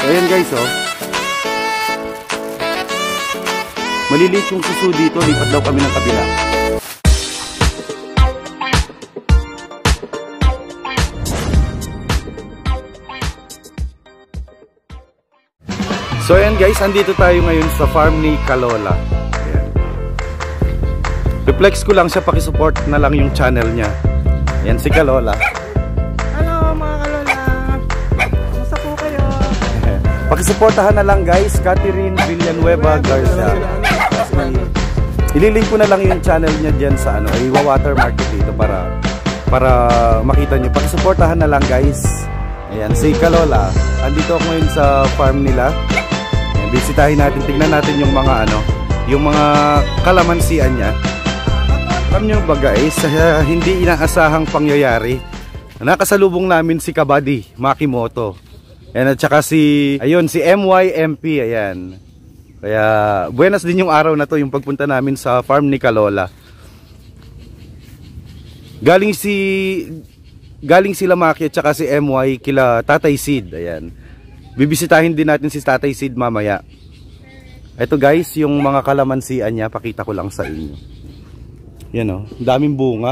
Ayan guys, oh. Maliliit yung suso dito, lipat daw kami ng kabila. So ayan guys, andito tayo ngayon sa farm ni Kalola. Ayan. Reflex ko lang siya, pakisupport na lang yung channel niya. Ayan si Kalola. Hello mga Kalola! Kumusta po kayo? Pakisuportahan na lang guys, Catherine Villanueva Garcia. Ililink ko na lang yung channel niya dyan sa ano, i-watermark dito para makita nyo. Pakisuportahan na lang guys. Ayan, si Kalola. Andito ako ngayon sa farm nila. Ayan, bisitahin natin, tignan natin yung mga ano, yung mga kalamansian niya. Alam nyo ba guys, hindi inaasahang pangyayari. Nakasalubong namin si Kabady Makimoto. Ayan, at saka si MYMP, ayan. Kaya, buenas din yung araw na to, yung pagpunta namin sa farm ni Kalola. Galing sila Maki at saka si MY kila Tatay Sid, ayan. Bibisitahin din natin si Tatay Sid mamaya. Ito guys, yung mga kalamansian niya, pakita ko lang sa inyo. Yan o, daming bunga.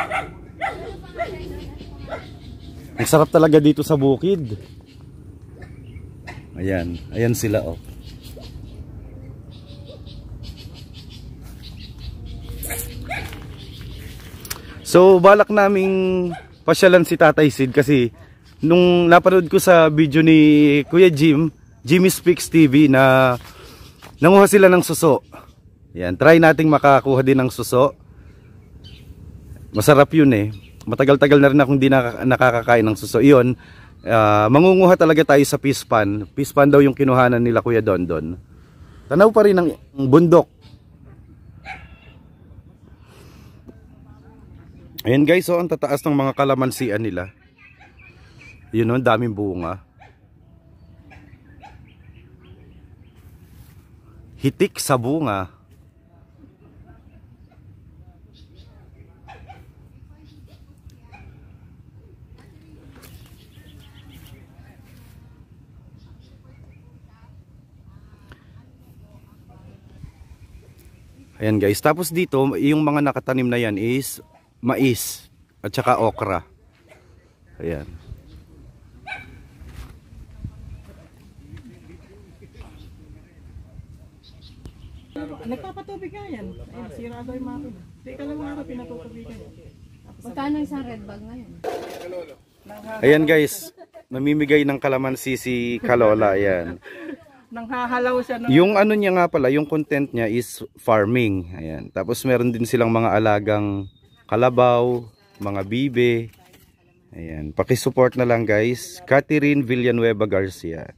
Ang sarap talaga dito sa bukid. Ayan, ayan sila oh. So balak naming pasyalan si Tatay Sid kasi nung napanood ko sa video ni Kuya Jimmy Speaks TV na nanguha sila ng suso. Ayan, try nating makakuha din ng suso. Masarap yun eh. Matagal-tagal na rin akong hindi nakakakain ng suso. Iyon, mangunguha talaga tayo sa pispan. Pispan daw yung kinuhanan nila Kuya Dondon. Tanaw pa rin ang bundok. Ayan guys, so ang tataas ng mga kalamansian nila. Yun o, daming bunga. Hitik sa bunga. Ayan guys, tapos dito yung mga nakatanim na yan is mais at saka okra. Ayan. Nagpapatubig nga yan. Sira daw yung mga tubig. Teka lang mga pinatutubigan. Magkano isang red bag ngayon? Ayan guys, namimigay ng kalamansi si Kalola. Ayan. Nanghahalaw siya. Yung ano niya nga pala, yung content niya is farming. Ayan. Tapos meron din silang mga alagang kalabaw, mga bibe. Ayan, pakisupport na lang guys. Catherine Villanueva Garcia.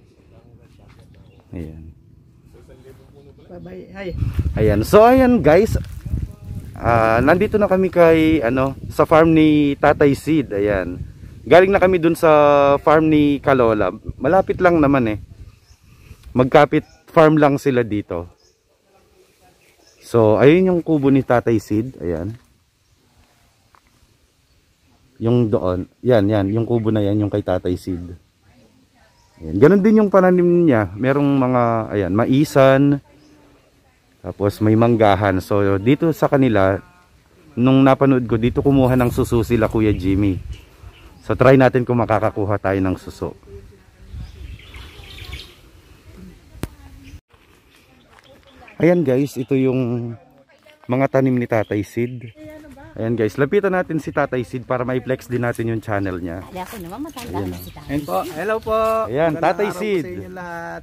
Ayan. Bye-bye. Hi. Ayan, so ayan guys. Nandito na kami kay sa farm ni Tatay Sid. Ayan. Galing na kami dun sa farm ni Kalola. Malapit lang naman eh. Magkapit farm lang sila dito. So, ayun yung kubo ni Tatay Sid. Ayan. Yung doon, yan, yung kubo na yan, yung kay Tatay Sid. Ayan. Ganon din yung pananim niya. Merong mga, ayan, maisan. Tapos may manggahan. So, dito sa kanila, nung napanood ko, dito kumuha ng suso sila Kuya Jimmy. So, try natin kung makakakuha tayo ng suso. Ayan guys, ito yung mga tanim ni Tatay Sid. Ayan guys, lapitan natin si Tatay Sid para ma-flex din natin yung channel niya. Hindi ako naman matanda na si Tatay. Ayan po, hello po. Ayan, Tatay Sid. Sa inyo lahat.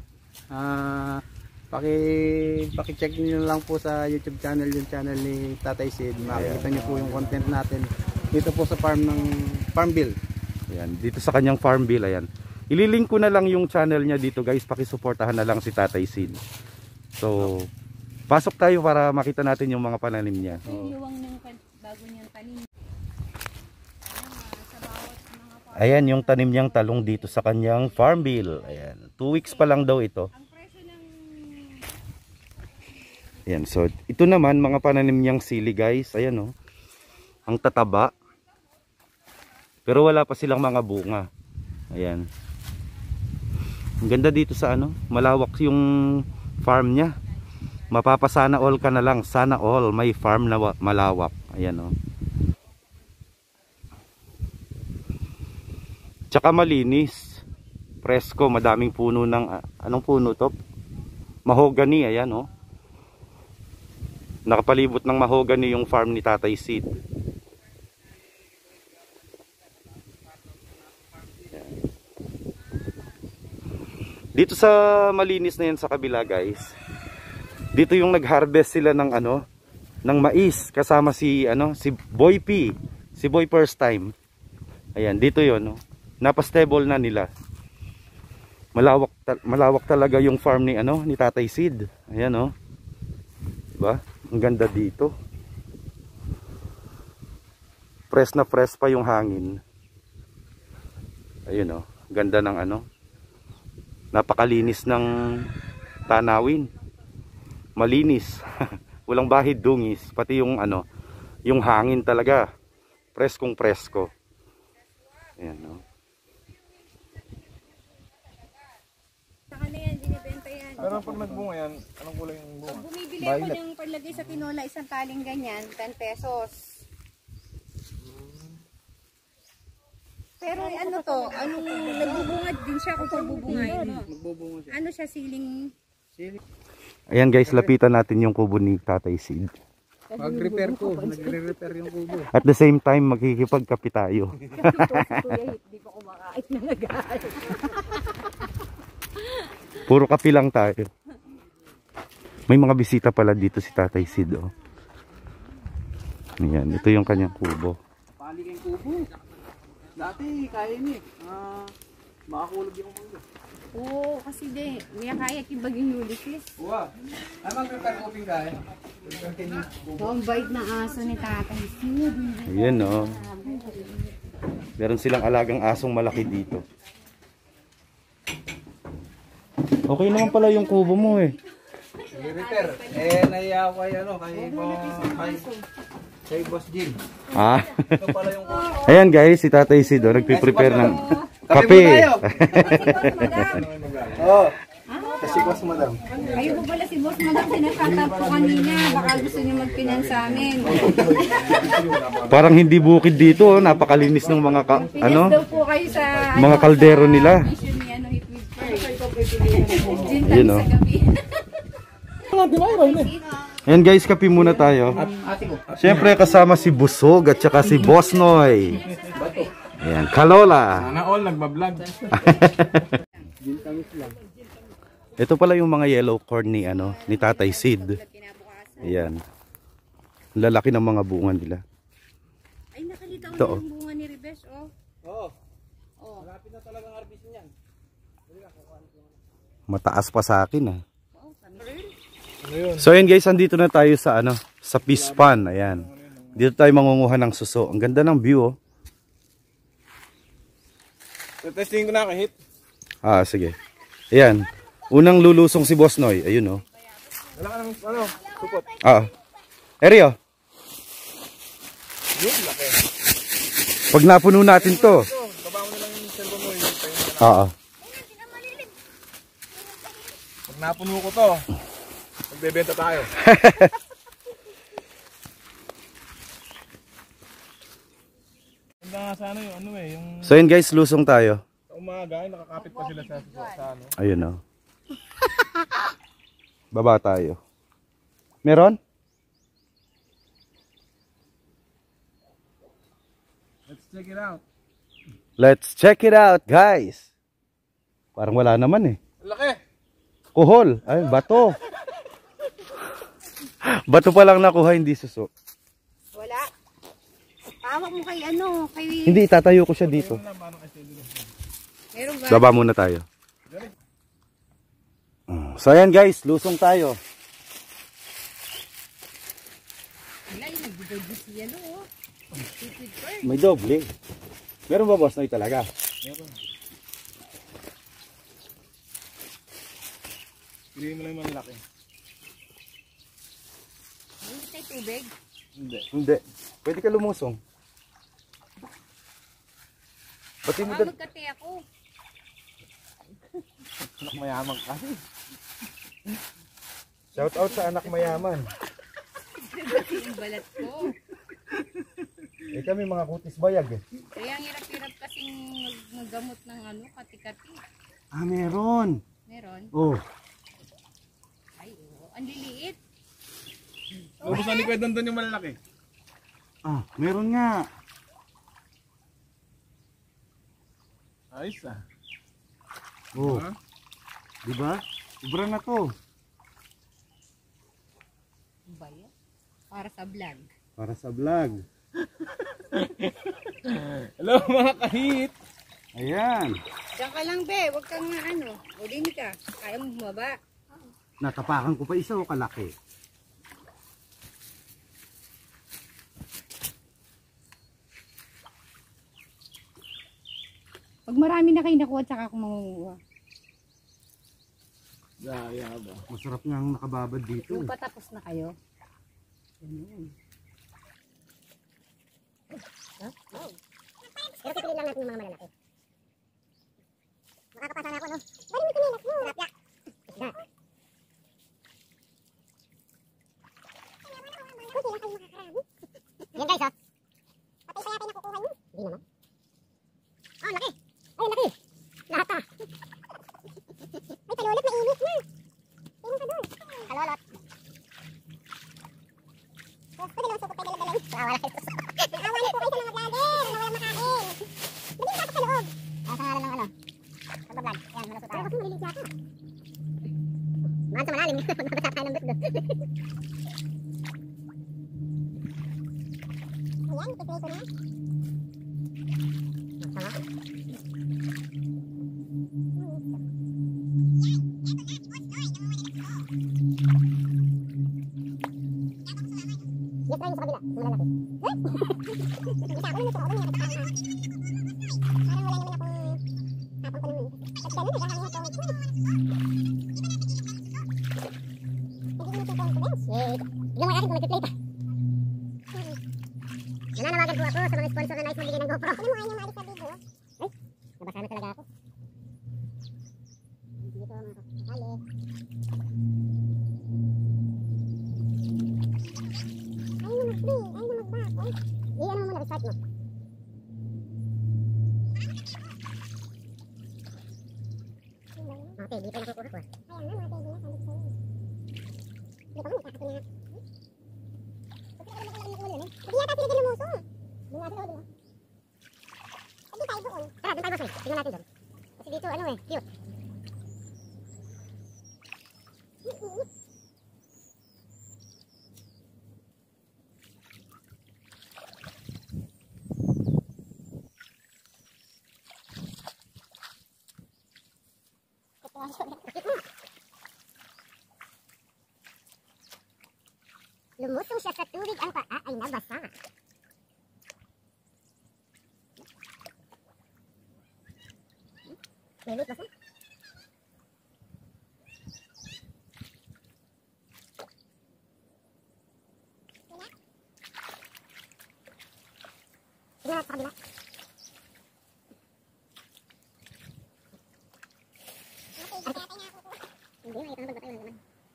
Paki-check niyo lang po sa YouTube channel, yung channel ni Tatay Sid. Makikita niyo po yung content natin dito po sa Farmville. Ayan, dito sa kanyang Farmville, ayan. Ililink ko na lang yung channel niya dito guys, pakisuportahan na lang si Tatay Sid. So, pasok tayo para makita natin yung mga pananim niya. Bago niyang tanim. Ayan yung tanim niyang talong dito sa kanyang Farmville. Ayan, 2 weeks pa lang daw ito. Ayan, so ito naman mga pananim niyang sili guys. Ayan oh. Ang tataba. Pero wala pa silang mga bunga. Ayan. Ang ganda dito sa ano, malawak yung farm niya. Mapapasana all ka na lang, sana all may farm na malawak. Ayan oh. Tsaka malinis, presko, madaming puno ng anong puno to? Mahogany, ayan oh. Nakapalibot ng mahogany yung farm ni Tatay Sid. Dito sa malinis na yan sa kabila guys, dito yung nag-harvest sila ng ano, ng mais kasama si ano, si Boy P, si Boy first time. Ayan, dito yon, no. Napastable na nila. Malawak talaga yung farm ni ano, ni Tatay Sid. Ayan oh. Diba? Ang ganda dito. Fresh na fresh pa yung hangin. Ayun oh, ganda ng ano. Napakalinis ng tanawin. Malinis. Walang bahid dungis, pati yung ano, yung hangin talaga. Preskong presko. Ayan no. Saka na yan, binibenta yan. Pero pag nagbunga yan, anong kulay yung bunga? Pag bumibili ako ng paglagay sa tinola, isang taling ganyan, 10 pesos. Pero ano to, anong nagbubungad din siya kung pagbubungayin mo. Magbubungo siya. Ano siya, siling... Ayan guys, lapitan natin yung kubo ni Tatay Sid. Mag-repair ko, nagre-repair yung kubo. At the same time, magkikipagkape tayo. Hindi pa kumakain na nag-aaral. Puro kape lang tayo. May mga bisita pala dito si Tatay Sid oh. Ayan, ito yung kanyang kubo. Pali kayong kubo. Dati kaya niya makakulog yung mangga. Oo, kasi di, may kaya kibaging Ulysses. Uwa, ay mag-repair kuping kaya. Ang bait na aso ni Tatay Sid. Ayan oh. Meron silang alagang asong malaki dito. Okay naman pala yung kubo mo eh. I-repair. Naiya ako kay Boss Jim. Ah. Ito pala yung kubo. Ayan guys, si Tatay Sid oh, nagpe-prepare ng kape. Oo. Kasi Boss Madam. Kayo po pala si Boss Madam, sinashatap po kanina. Baka gusto niyo magpinan sa amin. Parang hindi bukid dito oh, napakalinis ng mga ano, Pinas daw po kayo sa... mga kaldero nila. Mission ni ano, Hit with First. Gin Yun, tayo oh. sa gabi. Ayan guys, kape muna tayo. Siyempre kasama si Busog at saka si Boss Noy. Ayan, Kalola. Sana all nagbablog. Ito pala yung mga yellow corn ni ano, ni Tatay Sid. Ayan. Lalaki ng mga bunga nila. Ay, nakalitaw Ito, na oh. yung bunga ni Ribesh, oh. Oo. Oh. Malapit na talagang harvest niyan. Mataas pa sa akin ah. Ano yun? So ayan guys, andito na tayo sa ano, sa fish pond. Ayan. Dito tayo mangunguha ng suso. Ang ganda ng view oh. Testing ko na kahit. Ah, sige. Ayan. Unang lulusong si Boss Noy. Ayun oh. Wala ka ng ano, supot. Ah. Eryo. Yun, laki. Pag napuno natin to. Ito, baba mo na lang yung cellphone mo. Yung tayo na. Oo. Pag napuno ko to, magbebenta tayo. Ganda nga sana yung ano eh, yung So yun guys, lusong tayo. sa umaga, nakakapit pa sila sa ano. Ayun oh. Baba tayo. Meron? Let's check it out. Let's check it out guys. Parang wala naman eh. Laki! Kuhol. Ay, bato. Bato pa lang nakuha, hindi suso. Wala. Tawag mo kay ano, kay... Hindi, itatayo ko siya dito. Meron ba? Baba muna tayo. So ayan guys, lusong tayo. Wala, yung nagbibigay siya, no? May doble. Meron ba Boss Noy talaga? Meron. Piliin mo lang yung malaki. Hindi tayo tubig. Hindi. Hindi. Pwede ka lumusong. Pati mo Baka magkate ako. Anak mayaman kasi. Shout out sa anak mayaman. Yung balat ko. Eh kami mga kutis bayag eh. Kaya ang hirap-hirap kasing maggamot ng ano, kati-kati. Ah, meron. Meron? Oh. Ay, oo. Ang liliit. Ubusan ni Kuya Dondon yung malalaki. Ah, meron nga. Ayos ah. Oh. Ha? Di ba? Sobra na to. Ano ba yan? Para sa vlog. Para sa vlog. Hello mga kahit. Ayan. Diyan ka lang, be. Huwag kang ano. Ulin ka. Kaya mo bumaba. Natapakan ko pa isa o kalaki. Pag marami na kayo nakuha, tsaka ako mangunguha. Daya ba? Masarap nga ang nakababad dito. Yung patapos na kayo. Ganun. Pero pipiliin lang natin yung mga malalaki. Makakapasa na ako, no? Bali mo tumilas mo. Sarap ya. Isda. Kunti lang kayo makakarami. Yan guys, ha? Patay pa yata yung nakukuha nyo. Hindi naman. Oh, laki. Ay, laki. Lahat ha. Ay, kalulot, mainit na. Tingin ka doon. Kalulot. Pwede lang sukot tayo dala-dala. Awa lang ito. Awa na po kayo sa mga vlogger. Nawala makain. Bigyan ka sa loob. Sa ngalan ng ano? Pagbablog. Yan, malusot tayo. Pero kasi malilig yata. Mahan sa malalim. Magbasa tayo ng bit doon. Ayan, ipipray ko na. Sama. Yes, try mo sa kabila. Malalaki. Isa ako na nito. Ako na nakatakas na. Parang wala naman akong hapang panunod. At gano'n, naghahangin ito. Hindi mo ito confidence. Yay. Bigyan mo kasi kung nag-play pa. Nananawagan po ako sa mga sponsor na nais magbigay ng GoPro. Ano mo ayaw maalis sa video? Ay, nabasa na talaga ako. Dito mga kakali. Ayaw na mag-play, ayaw na mag-back. Ano mo muna, restart mo. Okay, dito na kukuha ko. Ayaw na, mga pwede na, sabi ko sa'yo. Dito mo, nakakapin na. Hindi yata sila ginumuso. Doon natin ako, di ba? Hindi tayo doon. Tara, doon tayo boss eh. Tingnan natin doon. Kasi dito, ano eh, cute. Lumusong siya sa tubig, ang paa ay nabasa. May wait, basa? Tingnan natin sa kabila. Hindi, may itang bagbata yun naman.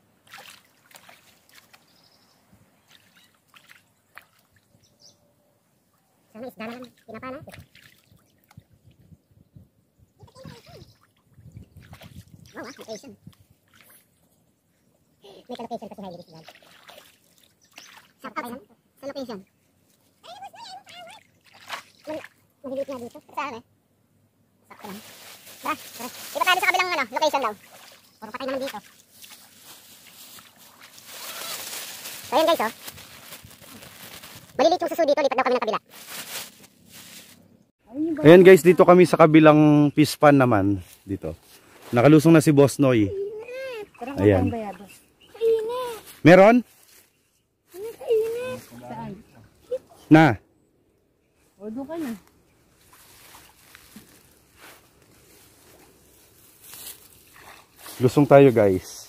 Sana isda na lang, pinapa natin. Wow, location. May ka-location kasi highly vlog. Sa location? Sa location. Nag-delete nga dito. Saan eh? Sakto lang. Tara, tara. Iba tayo sa kabilang ano, location daw. Puro patay naman dito. So yun guys, oh. Maliliit yung suso dito, lipat daw kami ng kabila. Ayan guys, dito kami sa kabilang fish pan naman. Dito. Nakalusong na si Boss Noy. Ayan. Meron? Saan? Na. O, doon ka na. Lusong tayo guys.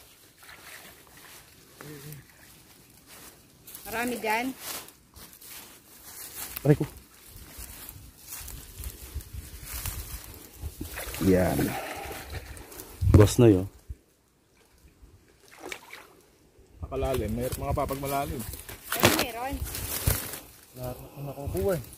Marami dyan. Aray ko. Yan. Boss Noy, oh. Nakalalim. Mayroon mga papag malalim. Ay, meron. Lahat na nakukuha eh.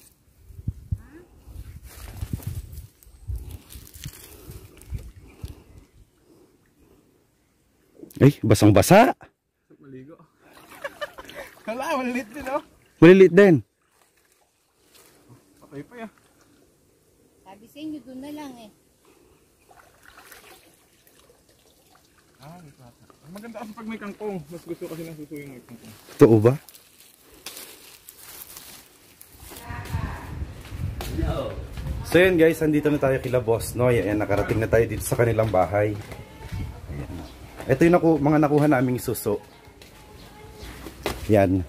Ay, basang-basa. Maligo. Hala, malilit din oh. Maliliit din. Patay pa ya. Sabi sa inyo, doon na lang eh. Ang maganda kasi pag may kangkong. Mas gusto kasi ng susuyong may kangkong. Totoo ba? So yun guys, andito na tayo kila Boss Noy. Ayan, nakarating na tayo dito sa kanilang bahay. Ayan. Ito yung mga nakuha naming suso. Yan.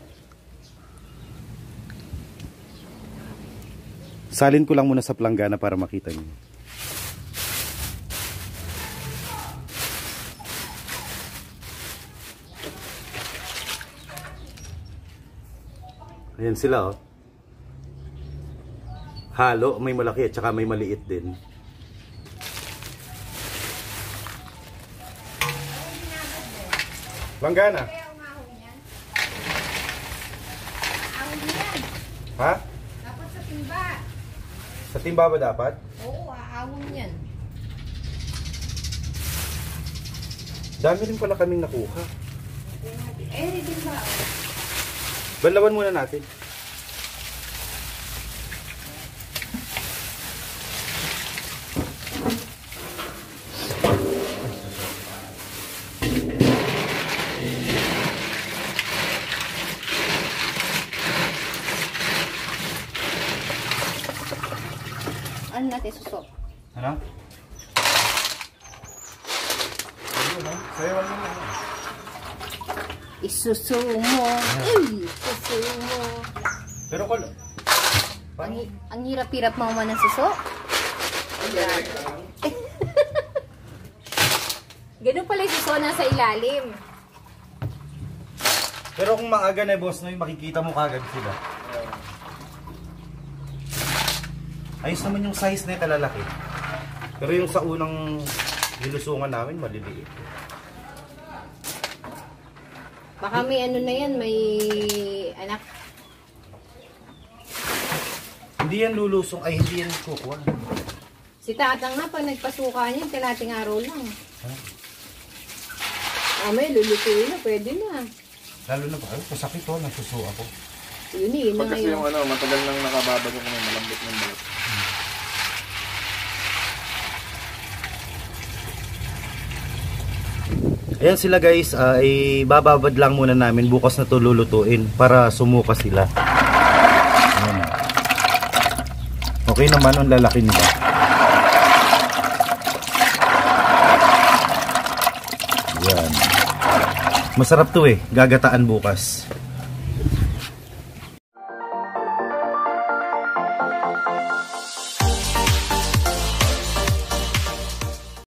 Salin ko lang muna sa planggana para makita niyo. Ayan sila oh. Halo, may malaki at saka may maliit din. Planggana. Ha? Dapat sa timba. Sa timba ba dapat? Oo, aawon yan. Dami rin pala kaming nakuha. Eh, timba. Banlawan muna natin. Ano natin susok? Ano? Sayawan mo na. Isuso mo. Isuso mo. Pero kung... Ang hirap-hirap mauma ng suso. Ganun pala yung suso nasa ilalim. Pero kung maaga na Boss Noy, makikita mo kagad sila. Ayos naman yung size na kalalaki. Pero yung sa unang nilusungan namin, maliliit. Baka may ano na yan, may anak. Hindi yan lulusong, ay hindi yan kukuha. Si Tatang nga, pag nagpasuka niya, kalating araw lang. May lulutuin na, pwede na. Lalo na ba? Ay, pasakit to, nagsuso ako. Yun eh, yun na Pag kasi yung ngayon. matagal nang nakababago kung may malambot ng balat. Ayan sila guys, ay bababad lang muna namin, bukas na to lulutuin para sumuka sila. Ayan. Okay naman, ang lalaki nila. Ayan. Masarap to eh, gagataan bukas.